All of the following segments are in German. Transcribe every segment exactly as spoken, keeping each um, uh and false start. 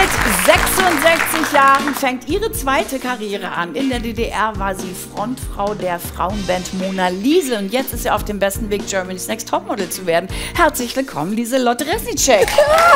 Mit sechsundsechzig Jahren fängt ihre zweite Karriere an. In der D D R war sie Frontfrau der Frauenband Mona Lise und jetzt ist sie auf dem besten Weg, Germany's Next Topmodel zu werden. Herzlich willkommen, Lieselotte Resnicek.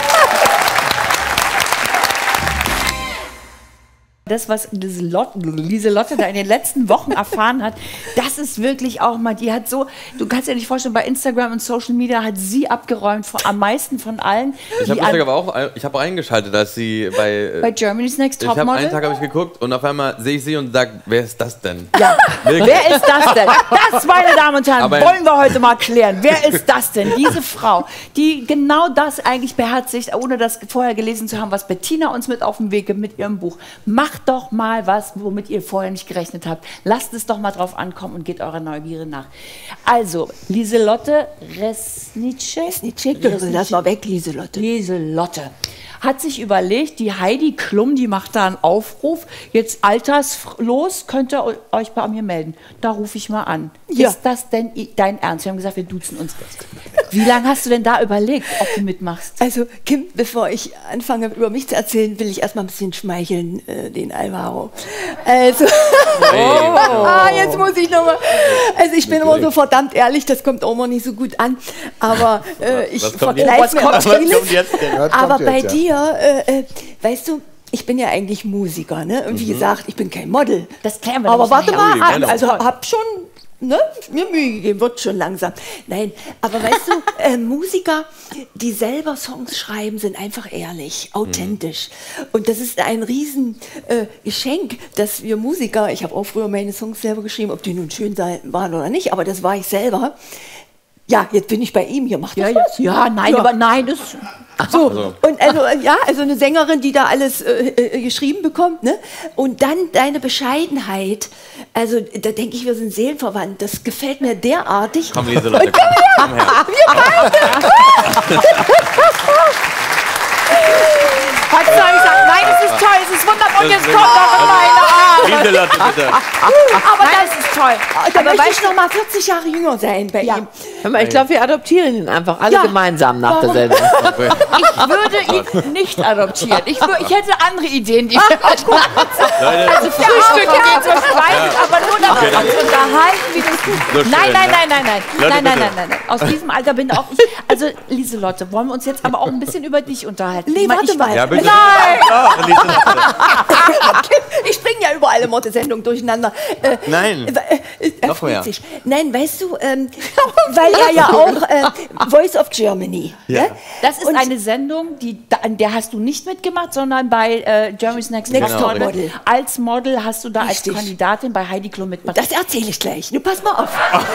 Das, was Lieselotte, Lieselotte da in den letzten Wochen erfahren hat, das ist wirklich auch mal, die hat so, du kannst dir nicht vorstellen, bei Instagram und Social Media hat sie abgeräumt, von, am meisten von allen. Ich habe aber auch, ich habe auch eingeschaltet, dass sie bei... Bei Germany's Next Topmodel? Ich habe einen Tag habe ich geguckt und auf einmal sehe ich sie und sage, wer ist das denn? Ja, wer ist das denn? Das, meine Damen und Herren, aber wollen wir heute mal klären. Wer ist das denn? Diese Frau, die genau das eigentlich beherzigt, ohne das vorher gelesen zu haben, was Bettina uns mit auf den Weg gibt mit ihrem Buch. Macht doch mal was, womit ihr vorher nicht gerechnet habt. Lasst es doch mal drauf ankommen und geht eurer Neugierde nach. Also, Lieselotte Resnicek. Resnicek, lass mal weg, Lieselotte. Lieselotte hat sich überlegt, die Heidi Klum, die macht da einen Aufruf, jetzt alterslos, könnt ihr euch bei mir melden. Da rufe ich mal an. Ja. Ist das denn dein Ernst? Wir haben gesagt, wir duzen uns. Wie lange hast du denn da überlegt, ob du mitmachst? Also, Kim, bevor ich anfange, über mich zu erzählen, will ich erstmal ein bisschen schmeicheln, äh, den Alvaro. Also, oh. ah, jetzt muss ich nochmal. Also, ich bin immer so verdammt ehrlich, das kommt auch immer nicht so gut an. Aber äh, ich vergleiche mir vieles. Aber bei dir, Äh, äh, weißt du, ich bin ja eigentlich Musiker, ne? Und wie mhm. gesagt, ich bin kein Model. Das klären wir. Aber warte mal an, also hab schon, ne, mir Mühe gegeben, wird schon langsam. Nein, aber weißt du, äh, Musiker, die selber Songs schreiben, sind einfach ehrlich, authentisch. Mhm. Und das ist ein riesen äh, Geschenk, dass wir Musiker, ich habe auch früher meine Songs selber geschrieben, ob die nun schön waren oder nicht, aber das war ich selber. Ja, jetzt bin ich bei ihm, hier macht das ja, was? Ja, nein, ja. aber nein, das... So, also. Und also, ja, also eine Sängerin, die da alles äh, äh, geschrieben bekommt, ne? Und dann deine Bescheidenheit, also da denke ich, wir sind seelenverwandt, das gefällt mir derartig. Komm, Lieselotte, komm, komm her. Wir beide! Hat sie gesagt, nein, es ist toll, es ist wunderbar und jetzt kommt noch meine Arme. Lieselotte, bitte. Aber nein, das ist toll. Da möchte ich noch mal vierzig Jahre jünger sein bei ja. ihm. Ich glaube, wir adoptieren ihn einfach alle ja. gemeinsam nach Warum? der Sendung. Ich würde ihn nicht adoptieren. Ich, würde, ich hätte andere Ideen, die wir also Frühstück geht so weit, aber nur damit wir uns unterhalten, wie das so schön, nein, nein, nein, nein, nein, Leute, nein, nein, nein, nein, nein. Aus diesem Alter bin auch ich. Also Lieselotte, wollen wir uns jetzt aber auch ein bisschen über dich unterhalten? Nee, warte mal. Ja, bitte. Nein! Ja, ich springe ja überall immer die Sendung durcheinander. Äh, Nein. Äh, äh, Noch mehr. Nein, weißt du, ähm, weil er ja auch äh, Voice of Germany. Ja. Ne? Das ist Und eine Sendung, die, an der hast du nicht mitgemacht, sondern bei äh, Germany's Next Next Top Model. Model. Als Model hast du da Richtig. als Kandidatin bei Heidi Klum mitgemacht. Das erzähle ich gleich. Du pass mal auf.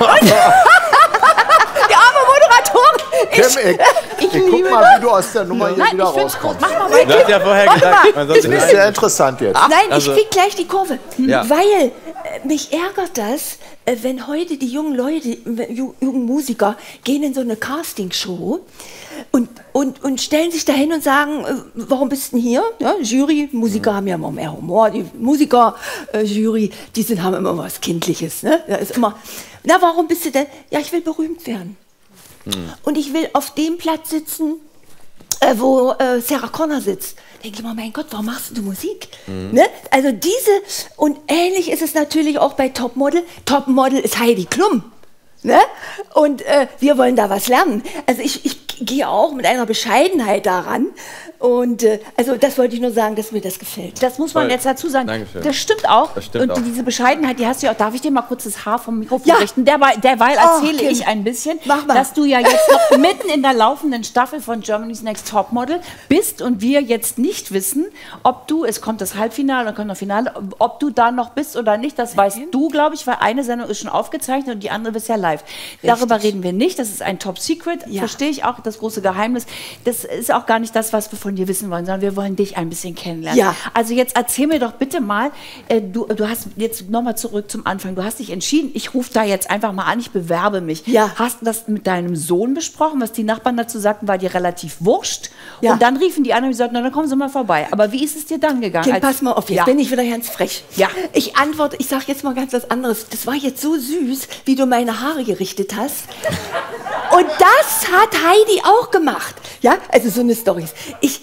Die arme Moderatorin. Ich, ich, ich, ich guck mal, wie du aus der Nummer hier Nein, wieder ich find's rauskommst. gut. Mach mal weiter. Du hast ja vorher gesagt, man soll Das ist sehr interessant jetzt. Nein, Also, ich krieg gleich die Kurve. Ja. Weil äh, mich ärgert das, äh, wenn heute die jungen Leute, äh, ju- jungen Musiker, gehen in so eine Castingshow und, und, und stellen sich dahin und sagen, äh, warum bist du denn hier? Ja, Jury, Musiker haben ja immer mehr Humor. Die Musiker, äh, Jury, die sind, haben immer was Kindliches. Ne? Da ist immer, na, warum bist du denn? Ja, ich will berühmt werden. Hm. Und ich will auf dem Platz sitzen, äh, wo äh, Sarah Connor sitzt. Denke ich mal, mein Gott, warum machst du Musik? Mhm. Ne? Also diese, und ähnlich ist es natürlich auch bei Topmodel. Topmodel ist Heidi Klum. Ne? Und äh, wir wollen da was lernen. Also ich, ich gehe auch mit einer Bescheidenheit daran. Und äh, also das wollte ich nur sagen, dass mir das gefällt. Das muss man Toll. jetzt dazu sagen. Dankeschön. Das stimmt auch. Das stimmt und auch. diese Bescheidenheit, die hast du ja auch. Darf ich dir mal kurz das Haar vom Mikrofon Ja. richten? Derweil, derweil Oh, erzähle Kim. ich ein bisschen, Mach mal. dass du ja jetzt noch mitten in der laufenden Staffel von Germany's Next Topmodel bist und wir jetzt nicht wissen, ob du, es kommt das Halbfinale und kommt das Finale, ob du da noch bist oder nicht. Das weißt du, glaube ich, weil eine Sendung ist schon aufgezeichnet und die andere ist ja live. Darüber reden wir nicht. Das ist ein Top Secret. Ja. Verstehe ich auch, das große Geheimnis. Das ist auch gar nicht das, was wir von dir wissen wollen, sondern wir wollen dich ein bisschen kennenlernen. Ja. Also jetzt erzähl mir doch bitte mal, äh, du, du hast jetzt nochmal zurück zum Anfang, du hast dich entschieden, ich rufe da jetzt einfach mal an, ich bewerbe mich. Ja. Hast du das mit deinem Sohn besprochen, was die Nachbarn dazu sagten, war dir relativ wurscht? Ja. Und dann riefen die anderen und sagten, na dann kommen Sie mal vorbei. Aber wie ist es dir dann gegangen? Kim, Als- pass mal auf, jetzt ja. bin ich wieder ganz frech. Ja. Ich antworte, ich sage jetzt mal ganz was anderes. Das war jetzt so süß, wie du meine Haare gerichtet hast. Und das hat Heidi auch gemacht. Ja, also so eine Story. Ich,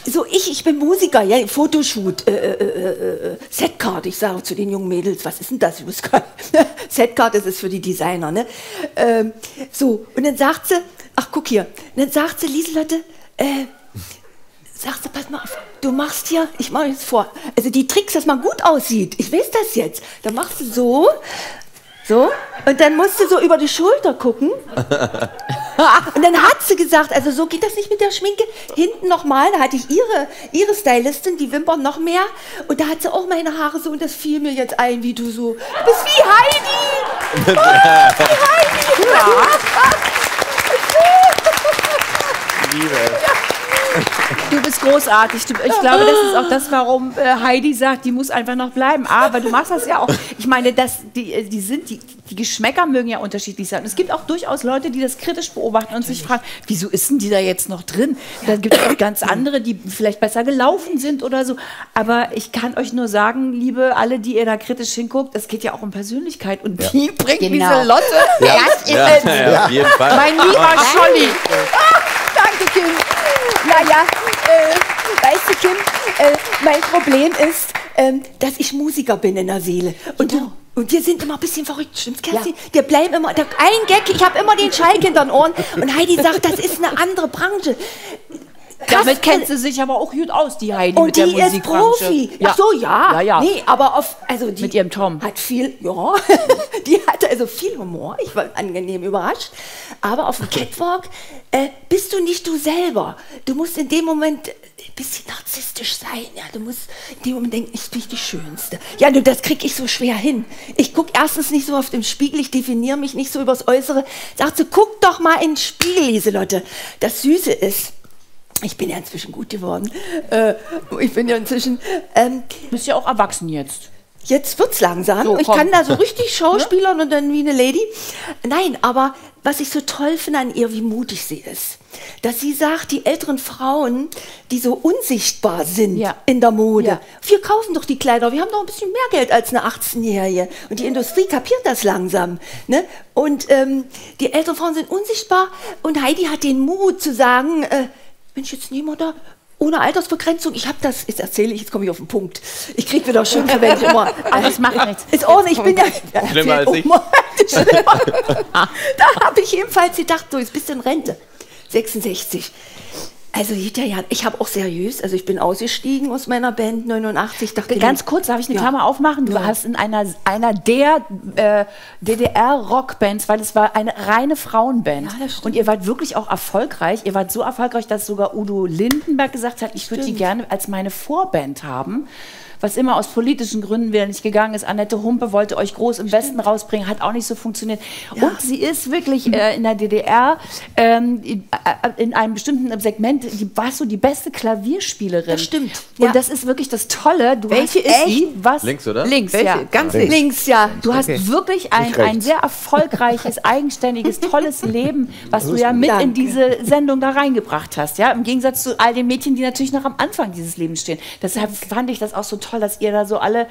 so ich, ich bin Musiker, ja, Fotoshoot, äh, äh, äh, Setcard, ich sage zu den jungen Mädels, was ist denn das? Ich wusste gar nicht. Setcard, das ist für die Designer, ne? Ähm, so, und dann sagt sie, ach guck hier, und dann sagt sie, Lieselotte, äh, sagst du, pass mal auf, du machst hier, ich mache jetzt vor, also die Tricks, dass man gut aussieht, ich weiß das jetzt, dann machst du so, so, und dann musst du so über die Schulter gucken. Und dann hat sie gesagt, also so geht das nicht mit der Schminke. Hinten nochmal, da hatte ich ihre, ihre Stylistin, die Wimpern noch mehr. Und da hat sie auch meine Haare so, und das fiel mir jetzt ein, wie du so, du bist wie Heidi. Oh, wie Heidi. Ja. Liebe. Du bist großartig. Du, ich glaube, das ist auch das, warum äh, Heidi sagt, die muss einfach noch bleiben. Aber du machst das ja auch. Ich meine, das, die, die, sind, die, die Geschmäcker mögen ja unterschiedlich sein. Und es gibt auch durchaus Leute, die das kritisch beobachten und sich fragen, wieso ist denn die da jetzt noch drin? Dann gibt es auch ganz andere, die vielleicht besser gelaufen sind oder so. Aber ich kann euch nur sagen, liebe alle, die ihr da kritisch hinguckt, es geht ja auch um Persönlichkeit. Und die bringt Genau. diese Lotte Ja. ganz Ja, immens. ja, auf jeden Fall. Mein lieber Scholli. Danke, Kim. Naja, äh, weißt du, Kim, äh, mein Problem ist, ähm, dass ich Musiker bin in der Seele. Und, du, und wir sind immer ein bisschen verrückt, stimmt's, Kerstin? Ja. Wir bleiben immer, der, ein Gag, ich habe immer den Schalk hinter den Ohren. Und Heidi sagt, das ist eine andere Branche. Damit kennt sie sich aber auch gut aus, die Heidi, und mit der die ist Musikbranche. Profi. Ja. Ach so, ja. Ja, ja. Nee, aber auf, also die Mit ihrem Tom. hat viel, ja, die hatte also viel Humor. Ich war angenehm überrascht. Aber auf dem Catwalk äh, bist du nicht du selber. Du musst in dem Moment ein bisschen narzisstisch sein. Ja, du musst in dem Moment denken, ich bin die Schönste. Ja, du, das krieg ich so schwer hin. Ich guck erstens nicht so oft im Spiegel, ich definiere mich nicht so übers Äußere. Sagt sie, guck doch mal in den Spiegel, Lieselotte. Das Süße ist, ich bin ja inzwischen gut geworden. Äh, ich bin ja inzwischen. Ähm, Du bist ja auch erwachsen jetzt. jetzt wird's langsam. So, ich komm. kann da so richtig schauspielern und dann wie eine Lady. Nein, aber was ich so toll finde an ihr, wie mutig sie ist. Dass sie sagt, die älteren Frauen, die so unsichtbar sind Ja. in der Mode, Ja. wir kaufen doch die Kleider, wir haben doch ein bisschen mehr Geld als eine achtzehnjährige. Und die Industrie kapiert das langsam. Ne? Und ähm, die älteren Frauen sind unsichtbar und Heidi hat den Mut zu sagen, äh, Mensch, jetzt nehmen wir da ohne Altersbegrenzung. Ich habe das, jetzt erzähle ich, jetzt komme ich auf den Punkt. Ich kriege wieder Schimpfe, wenn ich immer... Aber das macht nichts. Ist auch nicht, ich bin ja... ja Schlimmer als ich. oh, schlimmer. Da habe ich ebenfalls gedacht, so, jetzt bist du in Rente. sechsundsechzig. Also hinterher, ich habe auch seriös, also ich bin ausgestiegen aus meiner Band neunundachtzig. Dachte, Ganz kurz, darf ich eine Ja. Klammer aufmachen? Du Ja. hast in einer, einer der äh, D D R-Rockbands, weil es war eine reine Frauenband. Ja, das stimmt. Und ihr wart wirklich auch erfolgreich. Ihr wart so erfolgreich, dass sogar Udo Lindenberg gesagt hat, ich würde die gerne als meine Vorband haben. Was immer aus politischen Gründen wieder nicht gegangen ist. Annette Humpe wollte euch groß im Westen rausbringen, hat auch nicht so funktioniert. Und sie ist wirklich äh, in der D D R ähm, in, äh, in einem bestimmten Segment, die warst du die beste Klavierspielerin. Das stimmt. Und Ja. das ist wirklich das Tolle. Du Welche hast ist echt die? was Links, oder? Links, Welche? ja. Ganz Links. links. links, ja. Du hast Okay. wirklich ein, Nicht ein rechts. sehr erfolgreiches, eigenständiges, tolles Leben, was du ja mit Danke. in diese Sendung da reingebracht hast. Ja? Im Gegensatz zu all den Mädchen, die natürlich noch am Anfang dieses Lebens stehen. Deshalb fand ich das auch so toll, dass ihr da so alle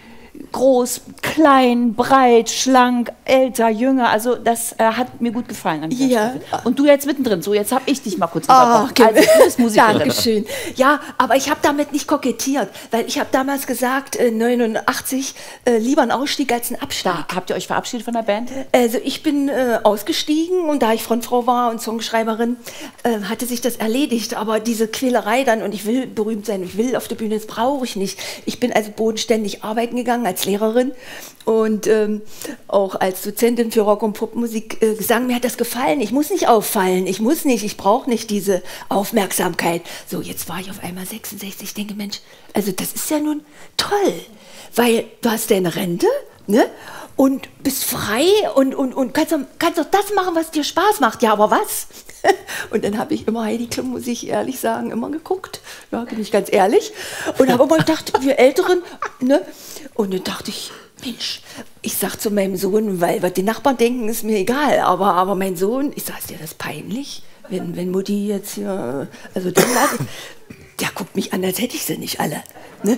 groß, klein, breit, schlank, älter, jünger. Also das äh, hat mir gut gefallen an dieser Ja. Staffel. Und du jetzt mittendrin. So, jetzt habe ich dich mal kurz Ah, unterbrochen. Also, du bist Musikerin. Dankeschön. Ja, aber ich habe damit nicht kokettiert, weil ich habe damals gesagt, äh, neunundachtzig, äh, lieber ein Ausstieg als ein Abstieg. Habt ihr euch verabschiedet von der Band? Also ich bin äh, ausgestiegen und da ich Frontfrau war und Songschreiberin, äh, hatte sich das erledigt. Aber diese Quälerei dann, und ich will berühmt sein, ich will auf der Bühne, das brauche ich nicht. Ich bin also bodenständig arbeiten gegangen als Lehrerin und ähm, auch als Dozentin für Rock- und Popmusik, äh, Gesang. Mir hat das gefallen. Ich muss nicht auffallen, ich muss nicht, ich brauche nicht diese Aufmerksamkeit. So, jetzt war ich auf einmal sechsundsechzig. Ich denke, Mensch, also das ist ja nun toll, weil du hast deine Rente, ne? Und bist frei und, und, und kannst, doch, kannst doch das machen, was dir Spaß macht. Ja, aber was? Und dann habe ich immer Heidi Klum, muss ich ehrlich sagen, immer geguckt. Ja, bin ich ganz ehrlich. Und habe immer gedacht, wir Älteren, ne? Und dann dachte ich, Mensch, ich sag zu meinem Sohn, weil was die Nachbarn denken, ist mir egal. Aber, aber mein Sohn, ich sag, ist dir das peinlich, wenn, wenn Mutti jetzt hier, also dann lass ich, der guckt mich an, als hätte ich sie nicht alle. Ne?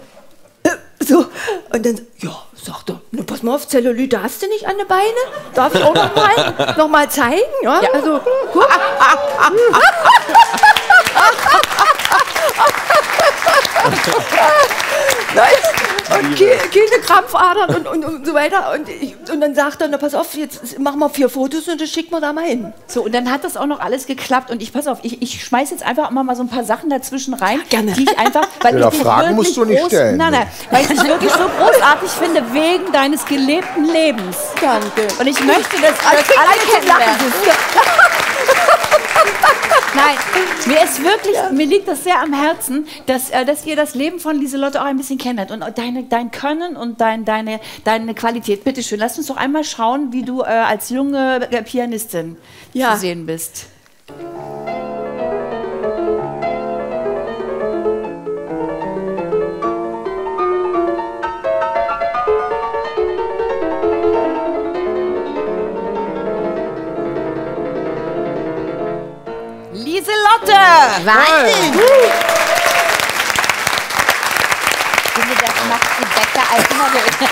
So, und dann, ja, sagt er, na, pass mal auf, Zellulite hast du nicht an den Beine? Darf ich auch noch mal, noch mal zeigen? Ja, also, guck. Und keine Krampfadern und, und, und so weiter. Und, ich, und dann sagt er, na pass auf, jetzt machen wir vier Fotos und das schicken wir da mal hin. So, und dann hat das auch noch alles geklappt. Und ich, pass auf, ich, ich schmeiß jetzt einfach immer mal so ein paar Sachen dazwischen rein, Gerne. die ich einfach, weil Ja, ich dich Fragen wirklich musst du nicht groß, stellen. Nein, nein, weil ich dich wirklich so großartig finde, wegen deines gelebten Lebens. Danke. Und ich möchte, dass, dass alle kennenlernen. Nein, mir ist wirklich, ja. mir liegt das sehr am Herzen, dass, äh, dass ihr das Leben von Lieselotte auch ein bisschen kennenlernt und deine, dein Können und dein, deine, deine Qualität. Bitte schön, lass uns doch einmal schauen, wie du äh, als junge äh, Pianistin ja. zu sehen bist. Lieselotte! Wahnsinn! Uh. Ich finde, das macht sie besser als immer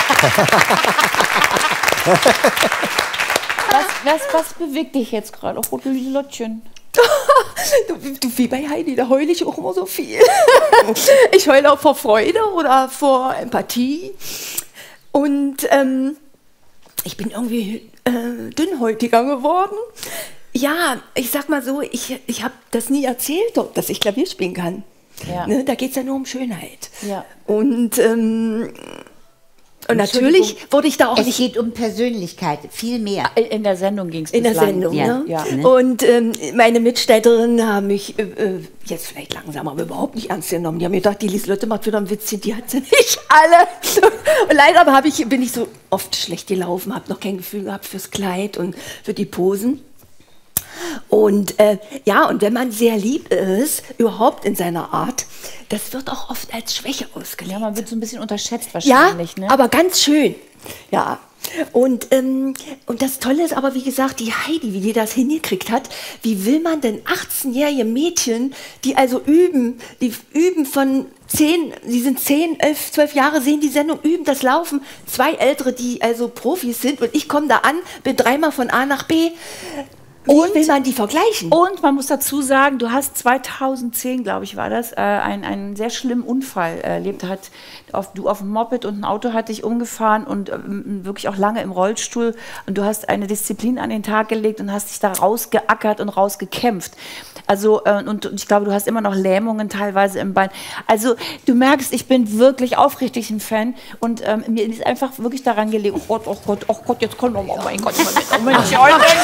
was, was, was bewegt dich jetzt gerade? Oh, rote Lieselottchen. Du, du, wie bei Heidi, da heule ich auch immer so viel. Ich heule auch vor Freude oder vor Empathie. Und ähm, ich bin irgendwie äh, dünnhäutiger geworden. Ja, ich sag mal so, ich, ich habe das nie erzählt, dass ich Klavier spielen kann. Ja. Ne, da geht es ja nur um Schönheit. Ja. Und, ähm, und natürlich wurde ich da auch es nicht... Es geht um Persönlichkeit, viel mehr. In der Sendung ging es In der Sendung, ja. ne? Ja. Und ähm, meine Mitstellerinnen haben mich äh, jetzt vielleicht langsam, aber überhaupt nicht ernst genommen. Die haben mir gedacht, die Lieselotte macht wieder ein Witzchen, die hat sie nicht alle. Und leider aber hab ich, bin ich so oft schlecht gelaufen, habe noch kein Gefühl gehabt fürs Kleid und für die Posen. Und äh, ja, und wenn man sehr lieb ist, überhaupt in seiner Art, das wird auch oft als Schwäche ausgelegt. Ja, man wird so ein bisschen unterschätzt wahrscheinlich. Ja, ne? aber ganz schön. Ja. Und, ähm, und das Tolle ist aber, wie gesagt, die Heidi, wie die das hingekriegt hat. Wie will man denn achtzehnjährige Mädchen, die also üben, die üben von zehn, die sind zehn, elf, zwölf Jahre, sehen die Sendung, üben das Laufen. Zwei Ältere, die also Profis sind und ich komme da an, bin dreimal von A nach B. Wie und, will man die vergleichen? Und man muss dazu sagen, du hast zweitausendzehn, glaube ich, war das, äh, einen, einen sehr schlimmen Unfall erlebt. Hat auf, du auf dem Moped und ein Auto hat dich umgefahren und ähm, wirklich auch lange im Rollstuhl. Und du hast eine Disziplin an den Tag gelegt und hast dich da rausgeackert und rausgekämpft. Also, äh, und, und ich glaube, du hast immer noch Lähmungen teilweise im Bein. Also, du merkst, ich bin wirklich aufrichtig ein Fan. Und ähm, mir ist einfach wirklich daran gelegen, oh Gott, oh Gott, oh Gott, jetzt kommt, oh mein Gott, oh mein Gott,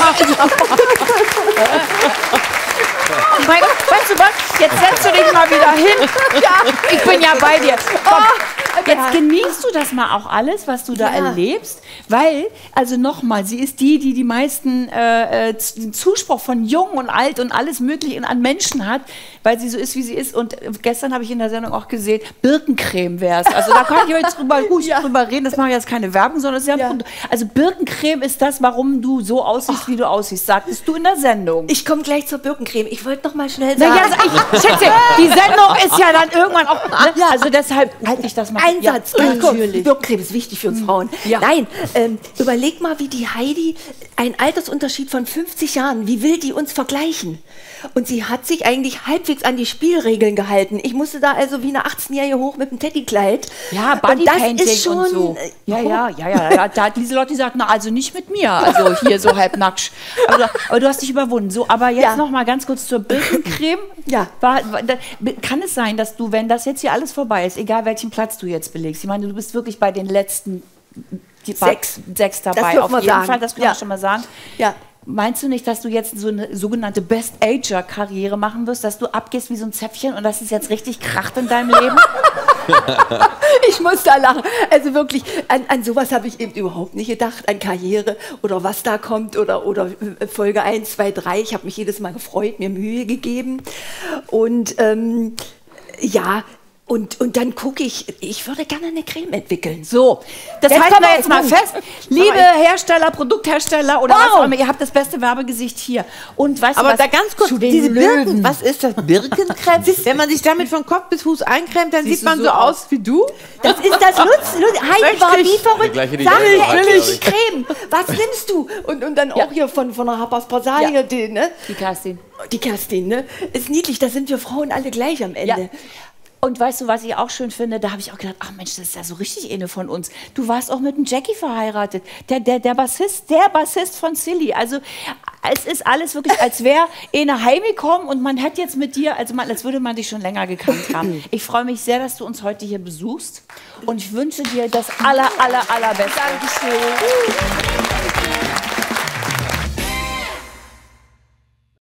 mein Gott, weißt du was? Jetzt setzt du dich mal wieder hin. Ja, ich bin ja bei dir. Komm, jetzt genießt du das mal auch alles, was du da Ja. erlebst, weil, also nochmal, sie ist die, die die meisten äh, Z- Zuspruch von Jung und Alt und alles Mögliche an Menschen hat, weil sie so ist, wie sie ist. Und gestern habe ich in der Sendung auch gesehen, Birkencreme wäre es. Also da kann ich jetzt drüber, ruhig Ja. drüber reden, das mache ich jetzt keine Werbung, sondern es ist ja ein Ja. Produkt. Also Birkencreme ist das, warum du so aussiehst, wie du aussiehst, sagtest du in der Sendung. Ich komme gleich zur Birkencreme. Ich wollte noch mal schnell sagen. Naja, also ich schätze, die Sendung ist ja dann irgendwann auch, ne? Also deshalb halte ich das mal. Ein Ja, Satz, ganz kurz. natürlich. Birkencreme ist wichtig für uns Frauen. Ja. Nein, ähm, überleg mal, wie die Heidi, ein Altersunterschied von fünfzig Jahren, wie will die uns vergleichen? Und sie hat sich eigentlich halbwegs an die Spielregeln gehalten. Ich musste da also wie eine achtzehnjährige hoch mit dem Teddykleid. Ja, Und Bodypainting das ist schon, und so. äh, Ja, ja, ja, ja, ja. Da hat Lieselotte gesagt, na, also nicht mit mir. Also hier so halbnackt. Aber, aber du hast dich überwunden. So, aber jetzt Ja. noch mal ganz kurz zur Birkencreme. Ja. War, war, da, kann es sein, dass du, wenn das jetzt hier alles vorbei ist, egal welchen Platz du jetzt belegst, ich meine, du bist wirklich bei den letzten die, Sechs. sechs dabei. Das dürfen Auf wir jeden sagen. Fall, das können Ja. wir schon mal sagen. Ja. Meinst du nicht, dass du jetzt so eine sogenannte Best-Ager-Karriere machen wirst, dass du abgehst wie so ein Zäpfchen und dass es jetzt richtig kracht in deinem Leben? Ich muss da lachen. Also wirklich, an, an sowas habe ich eben überhaupt nicht gedacht, an Karriere oder was da kommt oder, oder äh, Folge eins, zwei, drei. Ich habe mich jedes Mal gefreut, mir Mühe gegeben. Und ähm, ja, und, und dann gucke ich, ich würde gerne eine Creme entwickeln. So, das Jetzt halten kommen wir wir jetzt auf mal den Punkt. fest. Liebe Hersteller, Produkthersteller oder Wow. was auch immer, ihr habt das beste Werbegesicht hier. Und weißt Aber du was? da ganz kurz, Zu den diese Löwen. Birken, was ist das? Birkencreme? Wenn man sich damit von Kopf bis Fuß eincremt, dann Siehst sieht man du so so aus wie du. Das ist das Lutz. Lutz Heidi war Möchte wie ich. verrückt. Die gleiche, die Sag ich mir auch endlich hatte. Creme. Was nimmst du? Und, und dann auch hier von, von der Hapas Basar, Ja. hier, die, ne? Die Kerstin. Die Kerstin, ne? Ist niedlich, da sind wir Frauen alle gleich am Ende. Und weißt du, was ich auch schön finde? Da habe ich auch gedacht, ach Mensch, das ist ja so richtig eine von uns. Du warst auch mit dem Jackie verheiratet. Der, der, der Bassist, der Bassist von Silly. Also es ist alles wirklich, als wäre eine heimgekommen und man hätte jetzt mit dir, also man, als würde man dich schon länger gekannt haben. Ich freue mich sehr, dass du uns heute hier besuchst und ich wünsche dir das aller, aller, allerbeste. Dankeschön.